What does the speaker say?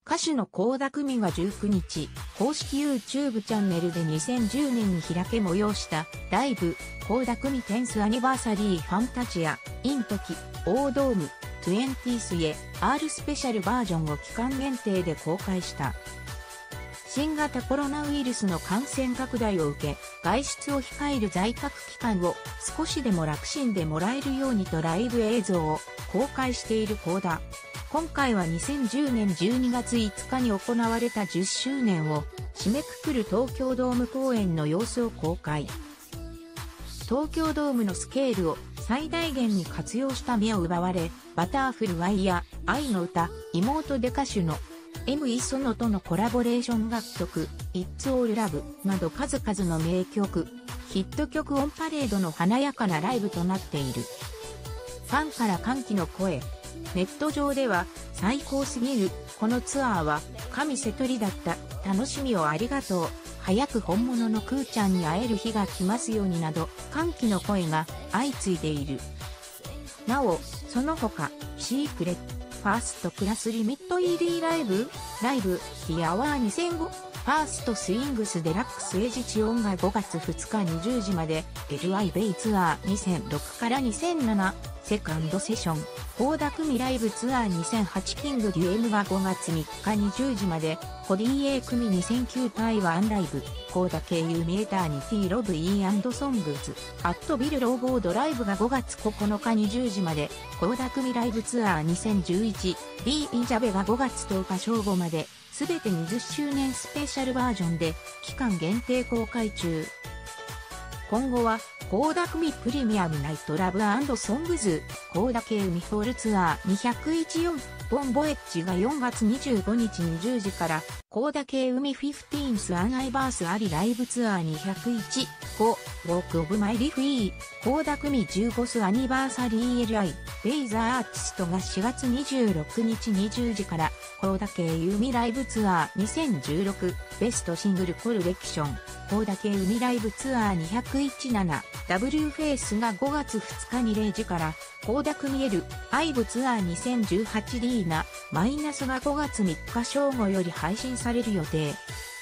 歌手の倖田來未が19日、公式 YouTube チャンネルで2010年に開け催したライブ、倖田來未 10th アニバーサリーファンタジア、イントキ、大ドーム、20th へ R スペシャルバージョンを期間限定で公開した。新型コロナウイルスの感染拡大を受け、外出を控える在宅期間を少しでも楽しんでもらえるようにとライブ映像を公開している倖田。今回は2010年12月5日に行われた10周年を締めくくる東京ドーム公演の様子を公開。東京ドームのスケールを最大限に活用した目を奪われ、バターフルワイや愛の歌、妹で歌手のM 磯野とのコラボレーション楽曲、It's All Love など数々の名曲、ヒット曲オンパレードの華やかなライブとなっている。ファンから歓喜の声。ネット上では、最高すぎる、このツアーは、神瀬戸りだった、楽しみをありがとう、早く本物のくーちゃんに会える日が来ますようになど、歓喜の声が相次いでいる。なお、その他、シークレット、ファーストクラスリミット ED ライブ、The Hour 2005、ファーストスイングスデラックスエジチオンが5月2日20時まで、LI ベイツアー2006から2007、セカンドセッション、倖田來未ライブツアー2008キングデュエムが5月3日20時まで、コディ A 組2009台湾ライブ、倖田経由ミエターニティロブ E& ソングズ、アットビルローボードライブが5月9日20時まで、倖田來未ライブツアー2011、B インジャベが5月10日正午まで、すべて20周年スペシャルバージョンで、期間限定公開中。今後は、倖田來未プレミアムナイトラブ&ソングズ、倖田経由ホールツアー2014、ボンボエッジが4月25日20時から、倖田経由 15th アンアイバースありライブツアー201、5、Walk of My Life 倖田來未15th アニバーサリー LI、ベイザーアーティストが4月26日20時から、倖田経由ミライブツアー2016、ベストシングルコレクション、倖田経由ミライブツアー217、W フェイスが5月2日に0時から、倖田來未エル、アイブツアー2018リーナ、マイナスが5月3日正午より配信される予定。